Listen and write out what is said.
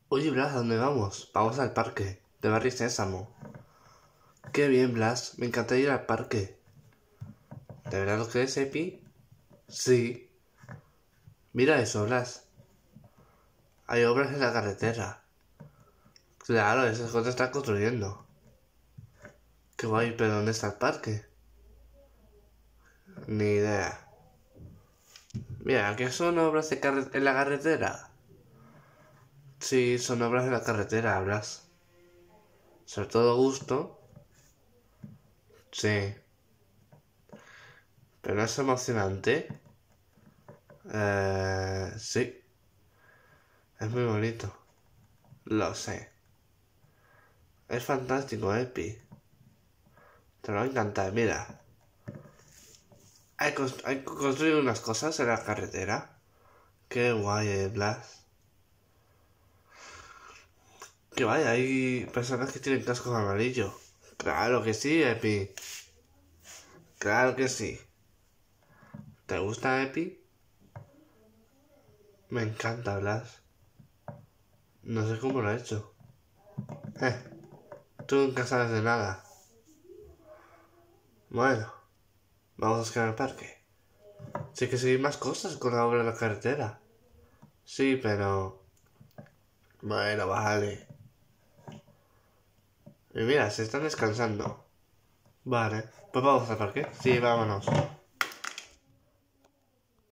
Oye, Blas, ¿a dónde vamos? Vamos al parque, de Barrio Sésamo. Qué bien, Blas, me encanta ir al parque. ¿De verdad lo crees, Epi? Sí. Mira eso, Blas. Hay obras en la carretera. Claro, esas cosas están construyendo. Qué guay, pero ¿dónde está el parque? Ni idea. Mira, ¿qué son obras en la carretera? Sí, son obras en la carretera, Blas. Sobre todo gusto. Sí. Pero no es emocionante. Sí. Es muy bonito. Lo sé. Es fantástico, Epi. Te va a encantar, mira. Hay construido unas cosas en la carretera. Qué guay, Blas. Qué guay, hay personas que tienen cascos amarillos. Claro que sí, Epi. Claro que sí. ¿Te gusta, Epi? Me encanta, Blas. No sé cómo lo ha hecho. Eh, tú nunca sabes de nada. Bueno, vamos a buscar el parque. Sí que sí hay más cosas con la obra de la carretera. Sí, pero... Bueno, vale. Y mira, se están descansando. Vale, pues vamos al parque. Sí, vámonos.